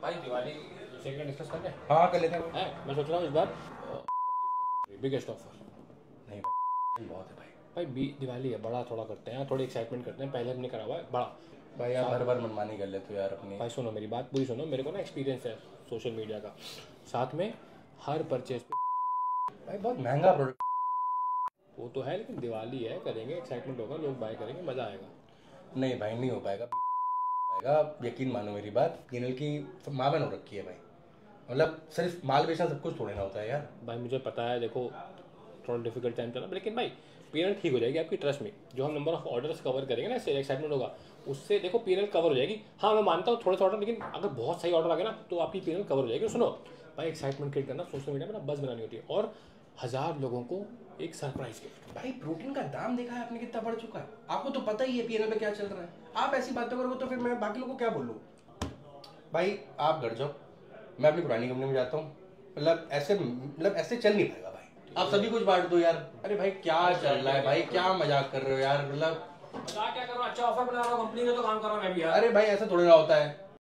भाई दिवाली सेल का डिस्कस करते हैं। हाँ कर लेते हैं। मैं सोच रहा हूँ इस बार बिगेस्ट ऑफर। नहीं भाई बहुत है भाई। दिवाली है, बड़ा थोड़ा करते हैं, थोड़ी एक्साइटमेंट करते हैं। पहले हमने करा हुआ है बड़ा। भाई आप हर बार मनमानी कर लेते हो यार अपनी। भाई सुनो मेरी बात पूरी सुनो, मेरे को ना एक्सपीरियंस है सोशल मीडिया का। साथ में हर परचेज पे भाई बहुत महंगा प्रोडक्ट। वो तो है, लेकिन दिवाली है, करेंगे, एक्साइटमेंट होगा, लोग बाय करेंगे, मज़ा आएगा। नहीं भाई नहीं हो पाएगा। यकीन मानो मेरी बात, पीएनएल की माँ बहन हो रखी है भाई। मतलब सिर्फ माल बेचना सब कुछ थोड़ी ना होता है यार। भाई मुझे पता है, देखो थोड़ा डिफिकल्ट टाइम चला, लेकिन भाई पीएनएल ठीक हो जाएगी आपकी, ट्रस्ट में। जो हम नंबर ऑफ ऑर्डर्स कवर करेंगे ना, इससे एक्साइटमेंट होगा, उससे देखो पीएनएल कवर हो जाएगी। हाँ मैं मानता हूँ थोड़े से ऑर्डर, लेकिन अगर बहुत सही ऑर्डर आ गया ना तो आपकी पीएनएल कवर हो जाएगी। सुनो भाई, एक्साइटमेंट क्रिएट करना, सोशल मीडिया में ना बस बनानी होती है, और 1000 लोगों को एक सरप्राइज गिफ्ट। भाई प्रोटीन का दाम देखा है आपने कितना बढ़ चुका है? आपको तो पता ही है पीएनएल पे क्या चल रहा है। आप ऐसी बातें करोगे तो फिर मैं बाकी लोगों को क्या बोलूँ? भाई आप घर जाओ, मैं अपनी पुरानी कंपनी में जाता हूँ। मतलब ऐसे चल नहीं पाएगा भाई। आप सभी कुछ बांट दो यार। अरे भाई क्या चल रहा है भाई, क्या मजाक कर रहे हो यार? मतलब क्या करो, अच्छा ऑफर बना रहा हूँ, कंपनी में तो काम कर रहा हूँ मैं भी यार। अरे भाई ऐसा थोड़ी ना होता है।